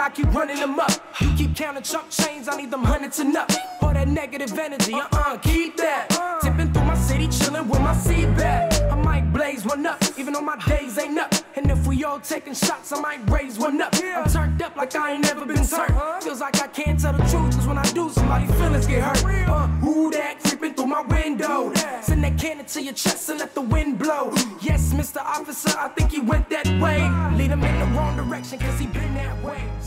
I keep running them up. You keep counting chunk change, I need them hundreds and up. All that negative energy, keep that. Tipping through my city, chilling with my seat back. I might blaze one up, even though my days ain't up. And if we all taking shots, I might raise one up. I'm turned up like I ain't never been turned. Feels like I can't tell the truth, cause when I do, somebody feelings get hurt. Who that creeping through my window? Send that cannon to your chest and let the wind blow. Yes, Mr. Officer, I think he went that way. Lead him in the wrong direction, cause he been that way.